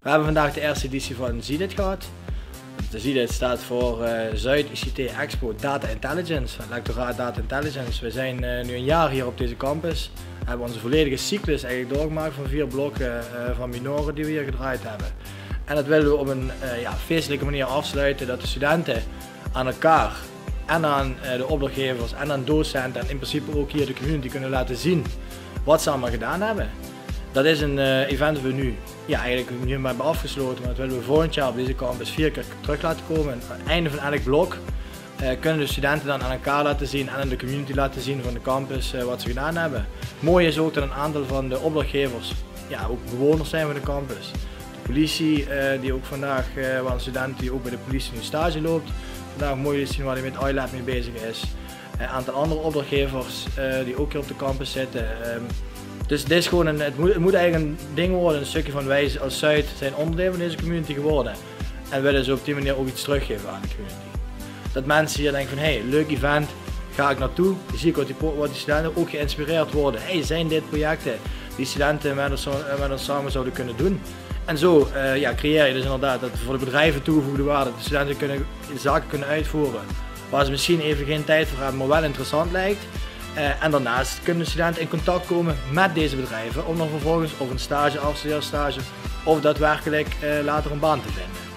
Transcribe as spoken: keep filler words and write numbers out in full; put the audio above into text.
We hebben vandaag de eerste editie van ZIDIT gehad. De ZIDIT staat voor uh, Zuid I C T Expo Data Intelligence, lectoraat Data Intelligence. We zijn uh, nu een jaar hier op deze campus. We hebben onze volledige cyclus eigenlijk doorgemaakt van vier blokken uh, van minoren die we hier gedraaid hebben. En dat willen we op een uh, ja, feestelijke manier afsluiten, dat de studenten aan elkaar en aan uh, de opdrachtgevers en aan docenten en in principe ook hier de community kunnen laten zien wat ze allemaal gedaan hebben. Dat is een uh, event dat we nu ja, eigenlijk nu hebben afgesloten, maar dat willen we volgend jaar op deze campus vier keer terug laten komen. En aan het einde van elk blok uh, kunnen de studenten dan aan elkaar laten zien en aan de community laten zien van de campus uh, wat ze gedaan hebben. Mooi is ook dat een aantal van de opdrachtgevers ja, ook bewoners zijn van de campus. De politie uh, die ook vandaag, uh, waar een student die ook bij de politie nu stage loopt, vandaag mooi is zien waar hij met I Lab mee bezig is. Een aantal andere opdrachtgevers uh, die ook hier op de campus zitten. Um, Dus dit is gewoon een, het, moet, het moet eigenlijk een ding worden, een stukje van wij als Zuid zijn onderdeel van deze community geworden. En willen ze op die manier ook iets teruggeven aan de community. Dat mensen hier denken van hé, hey, leuk event, ga ik naartoe. Dan zie ik wat die, wat die studenten ook geïnspireerd worden. Hé, hey, zijn dit projecten die studenten met ons, met ons samen zouden kunnen doen? En zo uh, ja, creëer je dus inderdaad dat voor de bedrijven toegevoegde waarde, dat de studenten kunnen, zaken kunnen uitvoeren waar ze misschien even geen tijd voor hebben, maar wel interessant lijkt. Uh, en daarnaast kunnen de studenten in contact komen met deze bedrijven om dan vervolgens of een stage, afstudeerstage of daadwerkelijk uh, later een baan te vinden.